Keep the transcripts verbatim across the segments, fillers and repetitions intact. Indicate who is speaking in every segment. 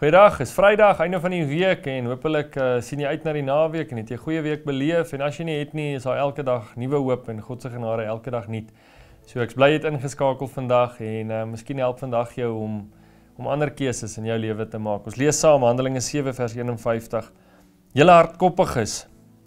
Speaker 1: Goeiedag, is Vrydag, einde van die week en hopelik uh, sien jy uit na die naweek en het jy 'n goeie week beleef en as jy nie het nie, is daar elke dag nuwe hoop en God se genade elke dag nuut. So ek's bly jy het ingeskakel vandag en uh, miskien help vandag jou om om ander keuses in jou lewe te maak. Ons lees saam Handelinge sewe vers een en vyftig. Julle hardkoppiges,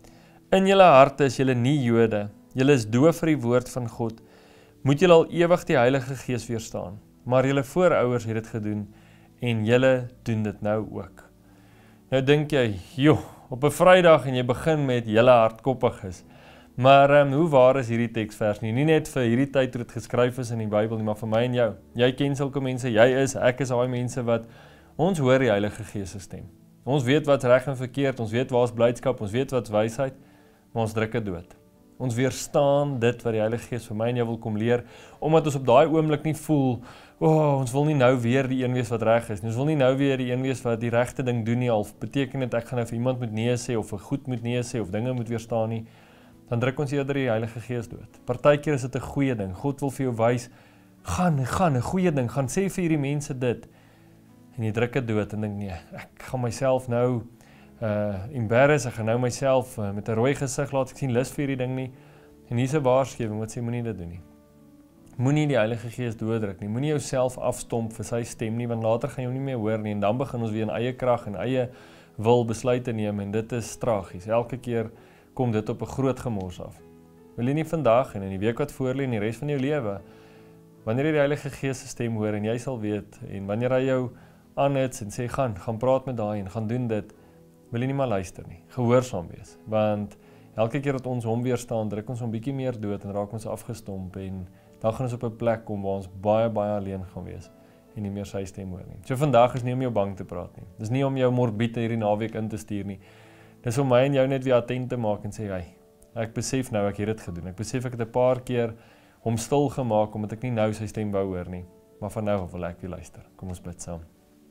Speaker 1: in julle harte is julle nie Jode, julle is doof vir die woord van God. Moet julle al ewig die Heilige Gees weerstaan, maar julle voorouers het dit gedoen en julle doen dit nou ook. Nou dink jy, joh, op 'n Vrydag en jy begin met julle hardkoppiges. Maar um, hoe waar is hierdie teksvers nie? Nie net vir hierdie tyd toe dit geskryf is in die Bybel nie, maar vir my en jou. Jy ken sulke mense, jy is, ek is daai mense wat ons hoor die Heilige Gees se stem. Ons weet wat's reg en verkeerd, ons weet waar's blydskap, ons weet wat's wysheid, maar ons druk dit dood. Ons weerstaan dit wat die Heilige Gees vir my en jou wil kom leer, omdat ons op daai oomblik nie voel, o, oh, ons wil nie nou weer die een wees wat reg is nie. Ons wil nie nou weer die een wees wat die regte ding doen nie, al beteken dit ek gaan nou vir iemand moet nee sê of vir goed moet nee sê of dinge moet weerstaan nie. Dan druk ons eerder die Heilige Gees dood. Partykeer is dit 'n goeie ding. God wil vir jou wys, gaan, gaan, 'n goeie ding, gaan sê vir hierdie mense dit. En jy druk dit dood en dink nee, ek gaan myself nou uh embarrass, ek gaan nou myself uh, met 'n rooi gesig laat ek sien lus vir hierdie ding nie. En hier's 'n waarskuwing wat sê moenie dit doen nie. Moenie die Heilige Gees dooddruk nie. Moenie jouself afstomp vir sy stem nie, want later gaan jy hom nie meer hoor nie en dan begin ons weer in eie krag en eie wil besluite neem en dit is tragies. Elke keer kom dit op 'n groot gemors af. Wil jy nie vandag en in die week wat voorlê en die res van jou lewe, wanneer jy die Heilige Gees se stem hoor en jy sal weet en wanneer hy jou aanhits en sê gaan, gaan praat met daai en gaan doen dit, wil jy nie maar luister nie. Gehoorsaam wees, want elke keer dat ons hom weerstaan, druk ons hom bietjie meer dood en raak ons afgestomp en dan gaan ons op 'n plek kom waar ons baie baie alleen gaan wees en nie meer sy stem hoor nie. So vandag is nie om jou bang te praat nie. Dis nie om jou morbied hierdie naweek in te stuur nie. Dis om my en jou net weer attent te maak en sê, hey, ek besef nou ek het dit gedoen. Ek besef ek het 'n paar keer hom stil gemaak omdat ek nie nou sy stem wou hoor nie. Maar van nou af wil ek weer luister. Kom ons bid saam.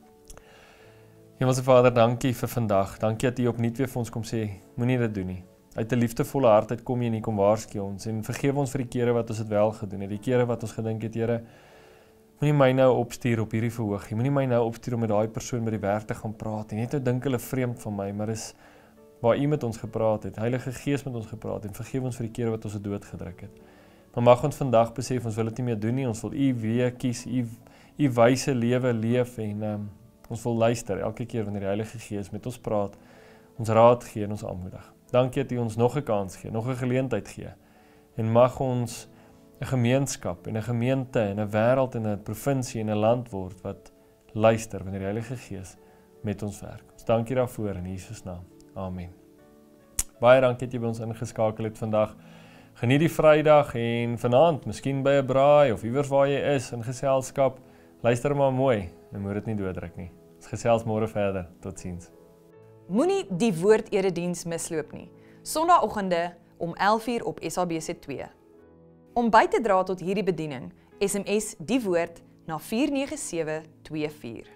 Speaker 1: Hemelse Vader, dankie vir vandag. Dankie dat U opnuut weer vir ons kom sê, moenie dit doen nie. Uit 'n liefdevolle hart uit kom jy en U kom waarsku ons en vergewe ons vir die kere wat ons dit wel gedoen het. Die kere wat ons gedink het, Here, moenie my nou opstuur op hierdie verhoog nie. Moenie my nou opstuur om met daai persoon by die werk te gaan praat en net nou dink hulle vreemd van my, maar dis waar U met ons gepraat het, Heilige Gees met ons gepraat het en vergewe ons vir die kere wat ons dit doodgedruk het. Maar mag ons vandag besef ons wil dit nie meer doen nie. Ons wil U weer kies, U U wyse lewe leef en um, ons wil luister elke keer wanneer die Heilige Gees met ons praat, ons raad gee en ons aanmoedig. Dankie dat U ons nog 'n kans gee, nog 'n geleentheid gee. En mag ons 'n gemeenskap en 'n gemeente en 'n wêreld en 'n provinsie en 'n land word wat luister wanneer die Heilige Gees met ons werk. Ons dankie daarvoor in Jesus naam. Amen. Baie dankie dat jy by ons ingeskakel het vandag. Geniet die Vrydag en vanaand, miskien by 'n braai of iewers waar jy is in geselskap, luister maar mooi en moet dit nie dooddruk nie. Ons gesels môre verder. Totsiens.
Speaker 2: Moenie die woord-erediens misloop nie. Sondagoggende om elf uur op S A B C twee. Om by te dra tot hierdie bediening, S M S die woord na vier nege sewe twee vier.